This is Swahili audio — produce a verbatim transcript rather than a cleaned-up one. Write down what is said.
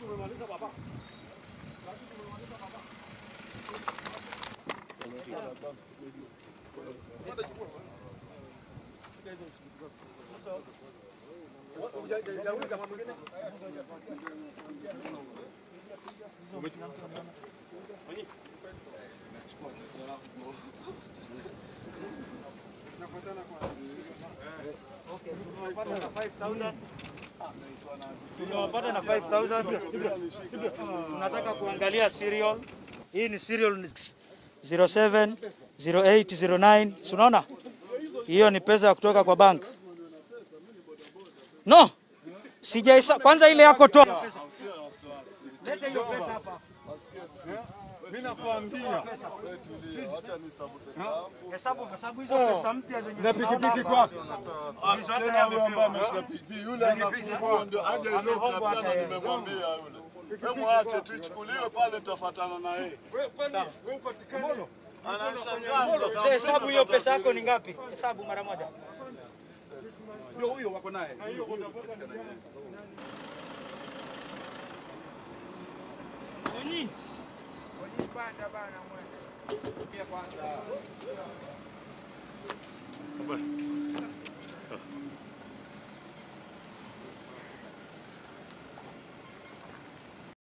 tumemaliza baba. Ngapi tumemaliza baba? Tunapata na five thousand. Tunataka kuangalia serial. Hii ni serial zero seven zero eight zero nine. Unaona? Hiyo ni pesa ya kutoka kwa bank. No. Sijaisa kwanza ile yako toa. Leta hiyo pesa hapa. Mimi nakwambia. Acha nihesabu pesa yangu. Hesabu hesabu hizo pesa mpya zenye. Na pikipiki kwako. Tena huyo ambaye ameshika pikipiki yule anafungua ndio aje lock up sana nimemwambia yule. Wewe muache tu ichukuliwe pale tutafuatana na yeye. Wewe upatikane. Anashangaza. Hesabu hiyo pesa yako ni ngapi? Hesabu mara moja. Ndio huyo wako naye. Nini? Banda bana mwana. Pia kwanza. Basi.